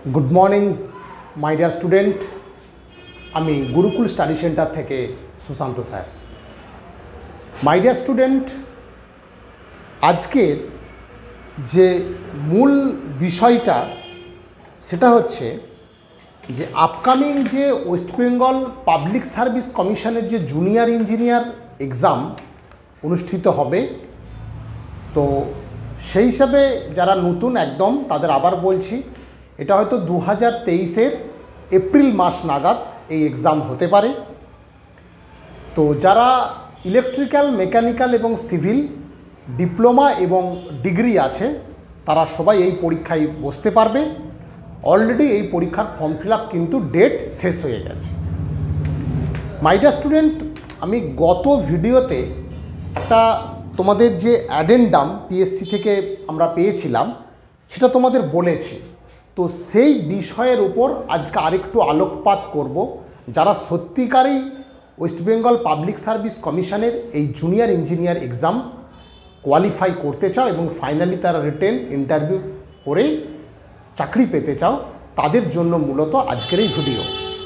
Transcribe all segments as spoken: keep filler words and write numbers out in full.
Good morning my dear student আমি Gurukul study centre থেকে Sushant sir. My dear student, আজকের যে মূল বিষয়টা সেটা হচ্ছে যে আপকামিং যে ওয়েস্ট বেঙ্গল পাবলিক সার্ভিস কমিশনের যে জুনিয়র ইঞ্জিনিয়ার এক্সাম অনুষ্ঠিত হবে, তো সেই হিসাবে যারা নতুন একদম তাদের আবার বলছি, এটা হয়তো দু হাজার তেইশের এপ্রিল মাস নাগাদ এই এক্সাম হতে পারে। তো যারা ইলেকট্রিক্যাল, মেকানিক্যাল এবং সিভিল ডিপ্লোমা এবং ডিগ্রি আছে তারা সবাই এই পরীক্ষায় বসতে পারবে। অলরেডি এই পরীক্ষার ফর্ম ফিল আপ কিন্তু ডেট শেষ হয়ে গেছে। মাই ডিয়ার স্টুডেন্ট, আমি গত ভিডিওতে একটা তোমাদের যে অ্যাডেন্ডাম পিএসসি থেকে আমরা পেয়েছিলাম সেটা তোমাদের বলেছি। তো সেই বিষয়ের উপর আজকে আরেকটু আলোকপাত করব। যারা সত্যিকারেই ওয়েস্ট বেঙ্গল পাবলিক সার্ভিস কমিশনের এই জুনিয়র ইঞ্জিনিয়ার এক্সাম কোয়ালিফাই করতে চাও এবং ফাইনালি তারা রিটেন ইন্টারভিউ করে চাকরি পেতে চাও, তাদের জন্য মূলত আজকের এই ভিডিও।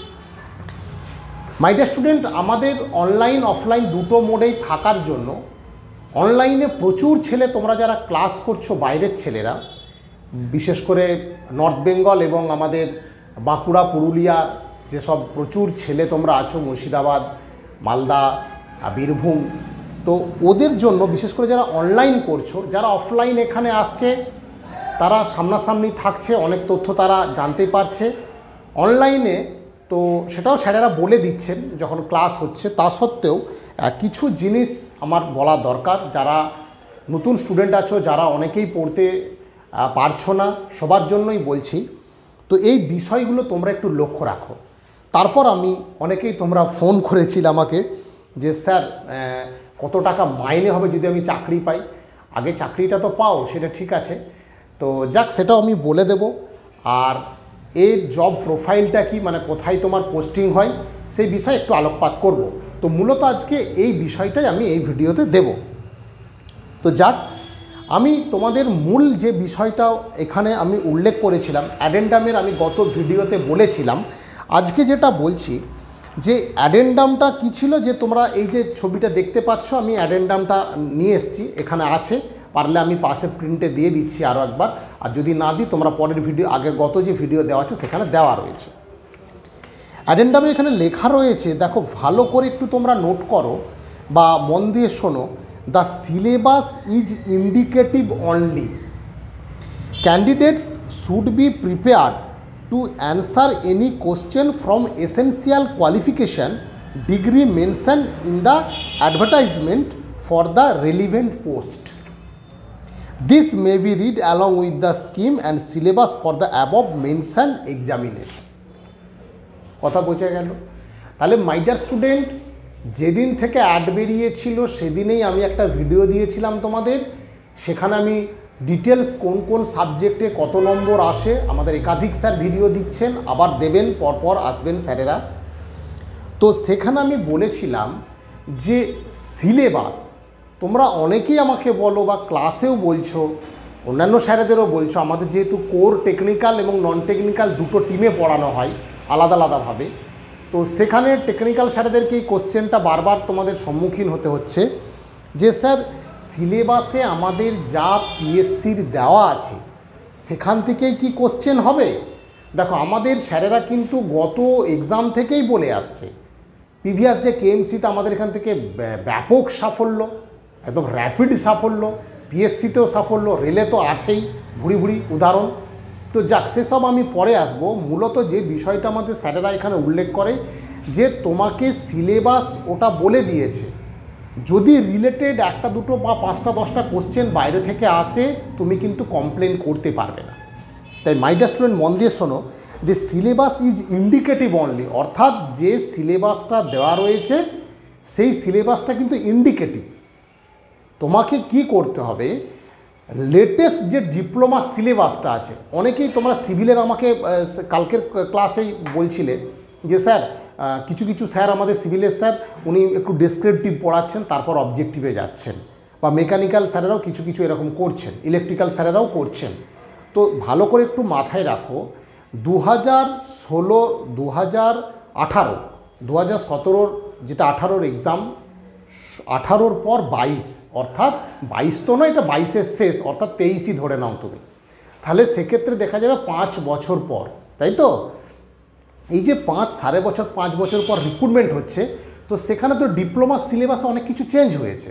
মাই ডিয়ার স্টুডেন্ট, আমাদের অনলাইন অফলাইন দুটো মোডেই থাকার জন্য অনলাইনে প্রচুর ছেলে, তোমরা যারা ক্লাস করছো বাইরের ছেলেরা, বিশেষ করে নর্থ বেঙ্গল এবং আমাদের বাঁকুড়া, পুরুলিয়ার যেসব প্রচুর ছেলে তোমরা আছো, মুর্শিদাবাদ, মালদা, বীরভূম, তো ওদের জন্য বিশেষ করে যারা অনলাইন করছো, যারা অফলাইন এখানে আসছে তারা সামনাসামনি থাকছে, অনেক তথ্য তারা জানতে পারছে অনলাইনে, তো সেটাও স্যারেরা বলে দিচ্ছেন যখন ক্লাস হচ্ছে। তা সত্ত্বেও কিছু জিনিস আমার বলা দরকার। যারা নতুন স্টুডেন্ট আছো, যারা অনেকেই পড়তে পারছো না, সবার জন্যই বলছি। তো এই বিষয়গুলো তোমরা একটু লক্ষ্য রাখো। তারপর আমি অনেকেই তোমরা ফোন করেছিল আমাকে যে স্যার কত টাকা মাইনে হবে যদি আমি চাকরি পাই। আগে চাকরিটা তো পাও, সেটা ঠিক আছে, তো যাক সেটাও আমি বলে দেব। আর এর জব প্রোফাইলটা কি, মানে কোথায় তোমার পোস্টিং হয়, সেই বিষয়ে একটু আলোকপাত করব। তো মূলত আজকে এই বিষয়টাই আমি এই ভিডিওতে দেব। তো যাক, আমি তোমাদের মূল যে বিষয়টা এখানে আমি উল্লেখ করেছিলাম অ্যাডেন্ডামের, আমি গত ভিডিওতে বলেছিলাম। আজকে যেটা বলছি যে অ্যাডেন্ডামটা কী ছিল, যে তোমরা এই যে ছবিটা দেখতে পাচ্ছ, আমি অ্যাডেন্ডামটা নিয়ে এসেছি, এখানে আছে, পারলে আমি পাশে প্রিন্টে দিয়ে দিচ্ছি আরও একবার, আর যদি না দিই তোমরা পরের ভিডিও, আগের গত যে ভিডিও দেওয়া আছে সেখানে দেওয়া রয়েছে। অ্যাডেন্ডামে এখানে লেখা রয়েছে, দেখো ভালো করে একটু তোমরা নোট করো বা মন দিয়ে শোনো। The syllabus is indicative only. Candidates should be prepared to answer any question from essential qualification degree mentioned in the advertisement for the relevant post. This may be read along with the scheme and syllabus for the above mentioned examination. কথা বোঝা গেল? তাহলে মাই dear student, যেদিন থেকে add বেরিয়েছিল সেদিনেই আমি একটা video দিয়েছিলাম তোমাদের। সেখানে আমি ডিটেলস কোন কোন সাবজেক্টে কত নম্বর আসে, আমাদের একাধিক স্যার ভিডিও দিচ্ছেন, আবার দেবেন, পরপর আসবেন স্যারেরা। তো সেখানে আমি বলেছিলাম যে সিলেবাস, তোমরা অনেকেই আমাকে বলো বা ক্লাসেও বলছো, অন্যান্য স্যারেদেরও বলছো, আমাদের যেহেতু কোর টেকনিক্যাল এবং নন টেকনিক্যাল দুটো টিমে পড়ানো হয় আলাদা আলাদাভাবে, তো সেখানে টেকনিক্যাল স্যারেদেরকে এই কোশ্চেনটা বারবার তোমাদের সম্মুখীন হতে হচ্ছে যে স্যার সিলেবাসে আমাদের যা পিএসসির দেওয়া আছে সেখান থেকেই কি কোশ্চেন হবে। দেখো, আমাদের স্যারেরা কিন্তু গত এক্সাম থেকেই বলে আসছে, প্রিভিয়াস যে কেএমসিতে আমাদের এখান থেকে ব্যাপক সাফল্য, একদম র্যাপিড সাফল্য, পিএসসিতেও সাফল্য, রেলে তো আছেই ভুড়ি ভুড়ি উদাহরণ। তো যাক, সেসব আমি পরে আসবো। মূলত যে বিষয়টা আমাদের স্যারেরা এখানে উল্লেখ করে যে তোমাকে সিলেবাস ওটা বলে দিয়েছে, যদি রিলেটেড একটা দুটো বা পাঁচটা দশটা কোশ্চেন বাইরে থেকে আসে তুমি কিন্তু কমপ্লেন করতে পারবে না। তাই মাই ডিয়ার স্টুডেন্ট, মন দিয়ে শোনো যে সিলেবাস ইজ ইন্ডিকেটিভ অনলি, অর্থাৎ যে সিলেবাসটা দেওয়া রয়েছে সেই সিলেবাসটা কিন্তু ইন্ডিকেটিভ। তোমাকে কি করতে হবে, লেটেস্ট যে ডিপ্লোমা সিলেবাসটা আছে, অনেকেই তোমরা সিভিলের আমাকে কালকের ক্লাসেই বলছিলে যে স্যার কিছু কিছু স্যার, আমাদের সিভিলের স্যার, উনি একটু ডেসক্রিপটিভ পড়াচ্ছেন তারপর অবজেক্টিভে যাচ্ছেন, বা মেকানিক্যাল স্যারেরাও কিছু কিছু এরকম করছেন, ইলেকট্রিক্যাল স্যারেরাও করছেন। তো ভালো করে একটু মাথায় রাখো দু হাজার ষোলো দু হাজার আঠারো দু হাজার সতেরোর যেটা আঠারোর এক্সাম, আঠারোর পর বাইশ, অর্থাৎ বাইশ তো নয়, এটা বাইশের শেষ, অর্থাৎ তেইশই ধরে নাও তুমি। তাহলে সেক্ষেত্রে দেখা যাবে পাঁচ বছর পর, তাই তো? এই যে পাঁচ সাড়ে বছর পাঁচ বছর পর রিক্রুটমেন্ট হচ্ছে, তো সেখানে তো ডিপ্লোমা সিলেবাসে অনেক কিছু চেঞ্জ হয়েছে।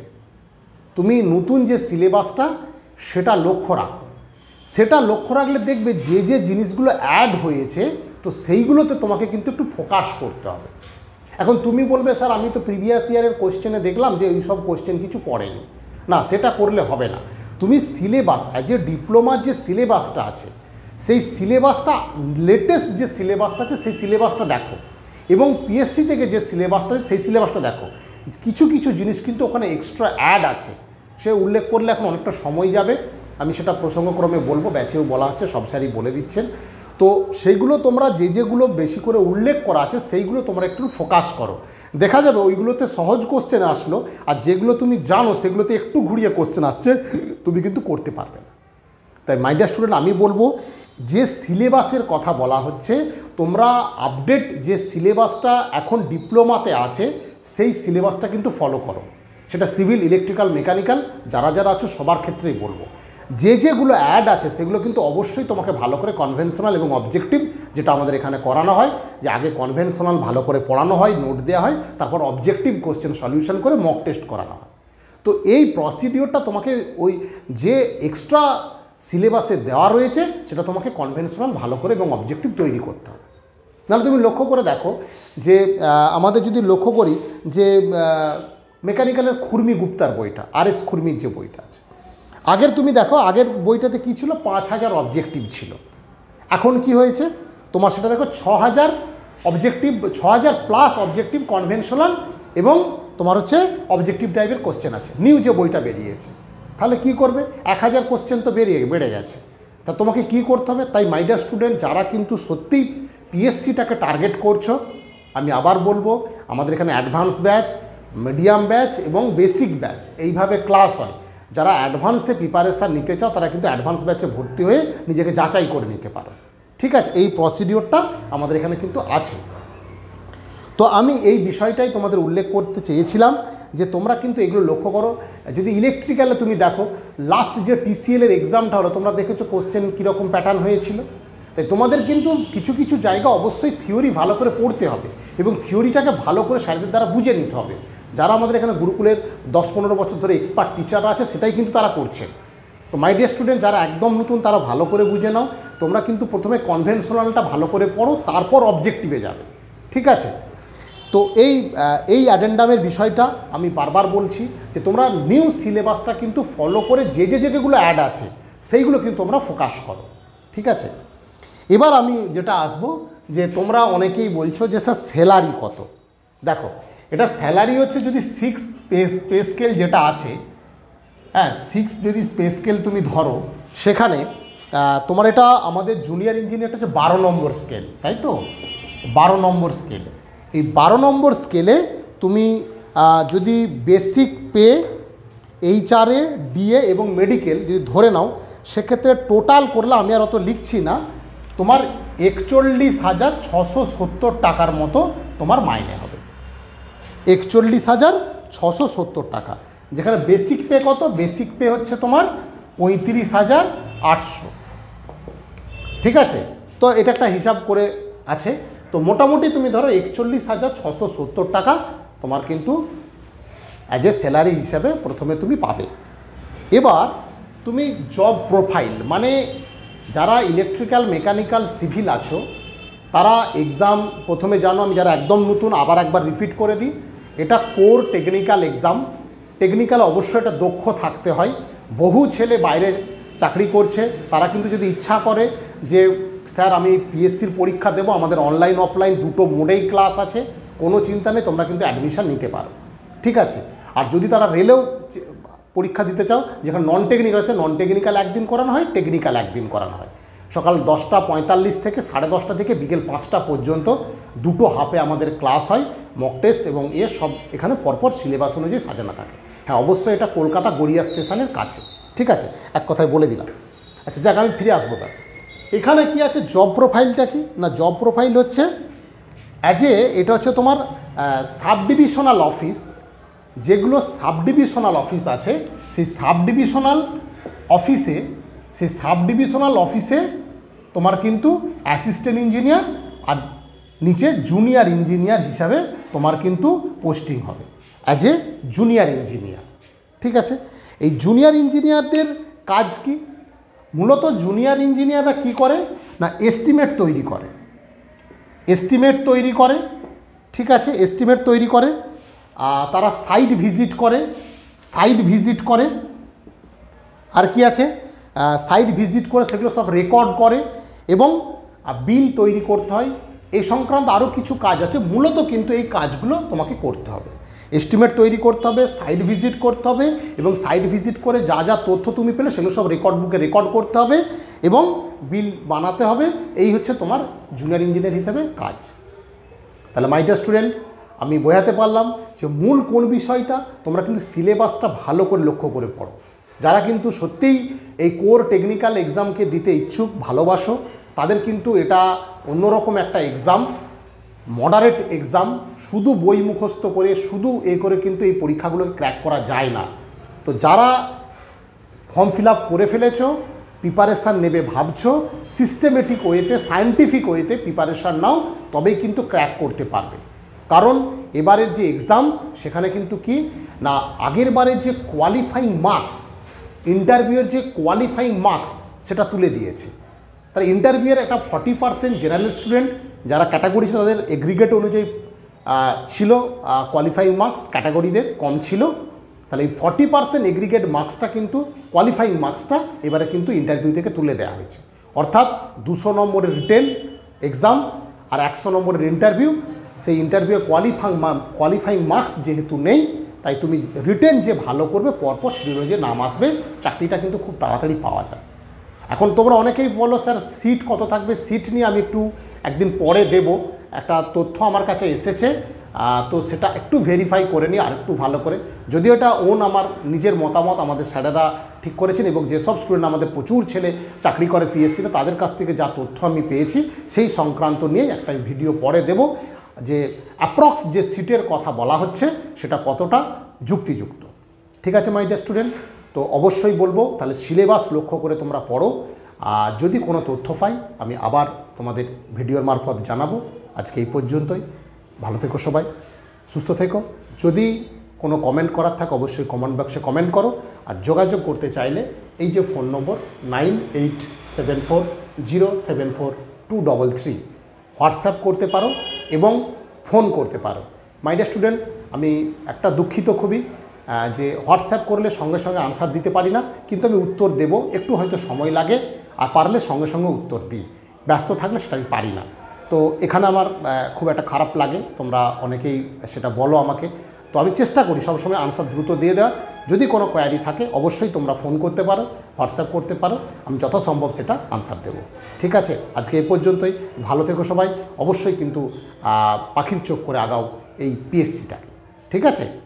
তুমি নতুন যে সিলেবাসটা সেটা লক্ষ্য রাখো। সেটা লক্ষ্য রাখলে দেখবে যে যে জিনিসগুলো অ্যাড হয়েছে, তো সেইগুলোতে তোমাকে কিন্তু একটু ফোকাস করতে হবে। এখন তুমি বলবে স্যার আমি তো প্রিভিয়াস ইয়ারের কোশ্চেনে দেখলাম যে এই সব কোশ্চেন কিছু পড়েনি। না, সেটা করলে হবে না। তুমি সিলেবাস, অ্যাজ এ ডিপ্লোমার যে সিলেবাসটা আছে, সেই সিলেবাসটা, লেটেস্ট যে সিলেবাসটা আছে সেই সিলেবাসটা দেখো, এবং পিএসসি থেকে যে সিলেবাসটা আছে সেই সিলেবাসটা দেখো। কিছু কিছু জিনিস কিন্তু ওখানে এক্সট্রা অ্যাড আছে, সে উল্লেখ করলে এখন অনেকটা সময় যাবে, আমি সেটা প্রসঙ্গক্রমে বলবো, ব্যাচেও বলা হচ্ছে, সব স্যারই বলে দিচ্ছেন। তো সেইগুলো তোমরা যে যেগুলো বেশি করে উল্লেখ করা আছে সেইগুলো তোমরা একটু ফোকাস করো, দেখা যাবে ওইগুলোতে সহজ কোশ্চেন আসলো, আর যেগুলো তুমি জানো সেগুলোতে একটু ঘুরিয়ে কোশ্চেন আসছে, তুমি কিন্তু করতে পারবে না। তাই মাই ডিয়ার স্টুডেন্ট, আমি বলবো যে সিলেবাসের কথা বলা হচ্ছে, তোমরা আপডেট যে সিলেবাসটা এখন ডিপ্লোমাতে আছে সেই সিলেবাসটা কিন্তু ফলো করো। সেটা সিভিল, ইলেকট্রিক্যাল, মেকানিক্যাল যারা যারা আছো সবার ক্ষেত্রেই বলবো। যে যেগুলো অ্যাড আছে সেগুলো কিন্তু অবশ্যই তোমাকে ভালো করে কনভেনশনাল এবং অবজেক্টিভ, যেটা আমাদের এখানে করানো হয়, যে আগে কনভেনশনাল ভালো করে পড়ানো হয়, নোট দেওয়া হয়, তারপর অবজেক্টিভ কোশ্চেন সলিউশন করে মক টেস্ট করানো হয়। তো এই প্রসিডিওরটা তোমাকে ওই যে এক্সট্রা সিলেবাসে দেওয়া রয়েছে সেটা তোমাকে কনভেনশনাল ভালো করে এবং অবজেক্টিভ তৈরি করতে হবে। নাহলে তুমি লক্ষ্য করে দেখো যে আমাদের যদি লক্ষ্য করি যে মেকানিক্যালের খুরমি গুপ্তার বইটা, আর এস খুরমির যে বইটা আছে, আগের তুমি দেখো আগের বইটাতে কী ছিল, পাঁচ হাজার অবজেক্টিভ ছিল। এখন কি হয়েছে তোমার, সেটা দেখো ছ হাজার অবজেক্টিভ, ছ হাজার প্লাস অবজেক্টিভ কনভেনশনাল এবং তোমার হচ্ছে অবজেক্টিভ টাইপের কোশ্চেন আছে নিউ যে বইটা বেরিয়েছে। তাহলে কি করবে, এক হাজার কোশ্চেন তো বেরিয়ে বেড়ে গেছে, তা তোমাকে কি করতে হবে? তাই মাই ডিয়ার স্টুডেন্ট, যারা কিন্তু সত্যিই পিএসসিটাকে টার্গেট করছো, আমি আবার বলবো আমাদের এখানে অ্যাডভান্স ব্যাচ, মিডিয়াম ব্যাচ এবং বেসিক ব্যাচ এইভাবে ক্লাস হয়। যারা অ্যাডভান্সে প্রিপারেশান নিতে চাও তারা কিন্তু অ্যাডভান্স ব্যাচে ভর্তি হয়ে নিজেকে যাচাই করে নিতে পারো, ঠিক আছে? এই প্রসিডিওরটা আমাদের এখানে কিন্তু আছে। তো আমি এই বিষয়টাই তোমাদের উল্লেখ করতে চেয়েছিলাম যে তোমরা কিন্তু এগুলো লক্ষ্য করো। যদি ইলেকট্রিক্যালে তুমি দেখো, লাস্ট যে টিসিএলের এক্সামটা হলো, তোমরা দেখেছো কোশ্চেন কীরকম প্যাটার্ন হয়েছিল। তাই তোমাদের কিন্তু কিছু কিছু জায়গা অবশ্যই থিওরি ভালো করে পড়তে হবে এবং থিওরিটাকে ভালো করে স্যারদের দ্বারা বুঝে নিতে হবে। যারা আমাদের এখানে গুরুকুলের দশ পনেরো বছর ধরে এক্সপার্ট টিচাররা আছে সেটাই কিন্তু তারা করছে। তো মাই ডিয়ার স্টুডেন্ট, যারা একদম নতুন তারা ভালো করে বুঝে নাও, তোমরা কিন্তু প্রথমে কনভেনশনালটা ভালো করে পড়ো, তারপর অবজেক্টিভে যাবে, ঠিক আছে? তো এই এই অ্যাডেন্ডামের বিষয়টা আমি বারবার বলছি যে তোমরা নিউ সিলেবাসটা কিন্তু ফলো করে যে যে জায়গাগুলো অ্যাড আছে সেইগুলো কিন্তু তোমরা ফোকাস করো, ঠিক আছে? এবার আমি যেটা আসবো যে তোমরা অনেকেই বলছো যে স্যার স্যালারি কত। দেখো, এটা স্যালারি হচ্ছে যদি সিক্স পে পে স্কেল যেটা আছে, হ্যাঁ সিক্স যদি পে স্কেল তুমি ধরো, সেখানে তোমার এটা আমাদের জুনিয়র ইঞ্জিনিয়ারটা হচ্ছে বারো নম্বর স্কেল, তাই তো? বারো নম্বর স্কেল। এই বারো নম্বর স্কেলে তুমি যদি বেসিক পে, এইচআরএ, ডিএ এবং মেডিকেল যদি ধরে নাও, সেক্ষেত্রে টোটাল করলে, আমি আর অত লিখছি না, তোমার একচল্লিশ হাজার ছশো সত্তর টাকার মতো তোমার মাইনে হবে। একচল্লিশ হাজার ছশো সত্তর টাকা, যেখানে বেসিক পে কত? বেসিক পে হচ্ছে তোমার পঁয়ত্রিশ হাজার আটশো, ঠিক আছে? তো এটা একটা হিসাব করে আছে। তো মোটামুটি তুমি ধরো একচল্লিশ হাজার ছশো সত্তর টাকা তোমার কিন্তু অ্যাজ এ স্যালারি হিসাবে প্রথমে তুমি পাবে। এবার তুমি জব প্রোফাইল, মানে যারা ইলেকট্রিক্যাল, মেকানিক্যাল, সিভিল আছো তারা এক্সাম প্রথমে জানো, আমি যারা একদম নতুন আবার একবার রিপিট করে দিই, এটা কোর টেকনিক্যাল এক্সাম। টেকনিক্যাল অবশ্যই এটা দক্ষ থাকতে হয়। বহু ছেলে বাইরে চাকরি করছে, তারা কিন্তু যদি ইচ্ছা করে যে স্যার আমি পিএসসির পরীক্ষা দেবো, আমাদের অনলাইন অফলাইন দুটো মোডেই ক্লাস আছে, কোনো চিন্তা নেই, তোমরা কিন্তু অ্যাডমিশান নিতে পারো, ঠিক আছে? আর যদি তারা রেলেও পরীক্ষা দিতে চাও, যেখানে নন টেকনিক্যাল আছে, নন টেকনিক্যাল একদিন করানো হয়, টেকনিক্যাল একদিন করানো হয়। সকাল দশটা পঁয়তাল্লিশ থেকে সাড়ে দশটা থেকে বিকেল পাঁচটা পর্যন্ত দুটো হাফে আমাদের ক্লাস হয়, মক টেস্ট এবং এ সব এখানে পরপর সিলেবাস অনুযায়ী সাজানো থাকে। হ্যাঁ, অবশ্যই এটা কলকাতা গড়িয়া স্টেশনের কাছে, ঠিক আছে? এক কথায় বলে দিলাম। আচ্ছা যাক, আমি ফিরে আসবো তার। এখানে কি আছে, জব প্রোফাইলটা কি না, জব প্রোফাইল হচ্ছে অ্যাজ এ, এটা হচ্ছে তোমার সাব ডিভিশনাল অফিস, যেগুলো সাব ডিভিশনাল অফিস আছে সেই সাব ডিভিশনাল অফিসে সেই সাব ডিভিশনাল অফিসে তোমার কিন্তু অ্যাসিস্ট্যান্ট ইঞ্জিনিয়ার আর নিচে জুনিয়র ইঞ্জিনিয়ার হিসাবে তোমার কিন্তু পোস্টিং হবে অ্যাজ এ জুনিয়র ইঞ্জিনিয়ার। ঠিক আছে, এই জুনিয়র ইঞ্জিনিয়ারদের কাজ কি? মূলত জুনিয়র ইঞ্জিনিয়াররা কি করে না, এস্টিমেট তৈরি করে, এস্টিমেট তৈরি করে ঠিক আছে, এস্টিমেট তৈরি করে, তারা সাইট ভিজিট করে, সাইট ভিজিট করে আর কি আছে, সাইট ভিজিট করে সেগুলো সব রেকর্ড করে এবং বিল তৈরি করতে হয়। এই সংক্রান্ত আরও কিছু কাজ আছে, মূলত কিন্তু এই কাজগুলো তোমাকে করতে হবে। এস্টিমেট তৈরি করতে হবে, সাইট ভিজিট করতে হবে এবং সাইট ভিজিট করে যা যা তথ্য তুমি পেলে সেগুলো সব রেকর্ড বুকে রেকর্ড করতে হবে এবং বিল বানাতে হবে। এই হচ্ছে তোমার জুনিয়র ইঞ্জিনিয়ার হিসেবে কাজ। তাহলে মাই ডিয়ার স্টুডেন্ট, আমি বোঝাতে পারলাম যে মূল কোন বিষয়টা, তোমরা কিন্তু সিলেবাসটা ভালো করে লক্ষ্য করে পড়ো। যারা কিন্তু সত্যিই এই কোর টেকনিক্যাল এক্সামকে দিতে ইচ্ছুক, ভালোবাসো, তাদের কিন্তু এটা অন্যরকম একটা এক্সাম, মডারেট এক্সাম। শুধু বই মুখস্থ করে শুধু এ করে কিন্তু এই পরীক্ষাগুলোকে ক্র্যাক করা যায় না। তো যারা ফর্ম ফিল আপ করে ফেলেছো, প্রিপারেশান নেবে ভাবছো, সিস্টেমেটিক ওয়েতে সায়েন্টিফিক ওয়েতে প্রিপারেশান নাও, তবেই কিন্তু ক্র্যাক করতে পারবে। কারণ এবারের যে এক্সাম সেখানে কিন্তু কি না, আগের বারের যে কোয়ালিফাইং মার্কস, ইন্টারভিউয়ের যে কোয়ালিফাইং মার্কস সেটা তুলে দিয়েছে। তার ইন্টারভিউয়ের একটা ফর্টি পার্সেন্ট জেনারেল স্টুডেন্ট যারা ক্যাটাগরি ছিল তাদের এগ্রিগেট অনুযায়ী ছিল কোয়ালিফাইং মার্কস, ক্যাটাগরিদের কম ছিল। তাহলে এই ফর্টি পার্সেন্ট এগ্রিগেট মার্কসটা কিন্তু কোয়ালিফাইং মার্কসটা এবারে কিন্তু ইন্টারভিউ থেকে তুলে দেওয়া হয়েছে। অর্থাৎ দুশো নম্বরের রিটেন এক্সাম আর একশো নম্বরের ইন্টারভিউ, সেই ইন্টারভিউ কোয়ালিফাইং কোয়ালিফাইং মার্কস যেহেতু নেই, তাই তুমি রিটেন যে ভালো করবে পরপর সেই অনুযায়ী নাম আসবে, চাকরিটা কিন্তু খুব তাড়াতাড়ি পাওয়া যায়। এখন তোমরা অনেকেই বলো স্যার সিট কত থাকবে, সিট নিয়ে আমি একটু একদিন পরে দেব, একটা তথ্য আমার কাছে এসেছে, তো সেটা একটু ভেরিফাই করে নিই আর একটু ভালো করে। যদিও এটা ওন আমার নিজের মতামত, আমাদের স্যারেরা ঠিক করেছেন এবং যেসব স্টুডেন্ট আমাদের প্রচুর ছেলে চাকরি করে পিএসসিতে তাদের কাছ থেকে যা তথ্য আমি পেয়েছি সেই সংক্রান্ত নিয়ে একটা ভিডিও পরে দেব, যে অ্যাপ্রক্স যে সিটের কথা বলা হচ্ছে সেটা কতটা যুক্তিযুক্ত। ঠিক আছে মাই ডিয়ার স্টুডেন্ট, তো অবশ্যই বলবো তাহলে সিলেবাস লক্ষ্য করে তোমরা পড়ো। আর যদি কোনো তথ্য পাই আমি আবার তোমাদের ভিডিওর মারফত জানাবো। আজকে এই পর্যন্তই, ভালো থেকো সবাই, সুস্থ থেকো। যদি কোনো কমেন্ট করার থাকে অবশ্যই কমেন্ট বক্সে কমেন্ট করো। আর যোগাযোগ করতে চাইলে এই যে phone number nine eight seven four zero seven four two double three, WhatsApp করতে পারো এবং ফোন করতে পারো। মাই ডিয়ার স্টুডেন্ট, আমি একটা দুঃখিত খুবই যে হোয়াটসঅ্যাপ করলে সঙ্গে সঙ্গে আনসার দিতে পারি না, কিন্তু আমি উত্তর দেব, একটু হয়তো সময় লাগে, আর পারলে সঙ্গে সঙ্গে উত্তর দিই, ব্যস্ত থাকলে সেটা আমি পারি না। তো এখানে আমার খুব একটা খারাপ লাগে, তোমরা অনেকেই সেটা বলো আমাকে, তো আমি চেষ্টা করি সবসময় আনসার দ্রুত দিয়ে দেওয়া। যদি কোনো কোয়ারি থাকে অবশ্যই তোমরা ফোন করতে পারো, হোয়াটসঅ্যাপ করতে পারো, আমি যথাসম্ভব সেটা আনসার দেব। ঠিক আছে, আজকে এই পর্যন্তই, ভালো থেকো সবাই। অবশ্যই কিন্তু পাখির চোখ করে আগাও এই পিএসসিটাকে। ঠিক আছে।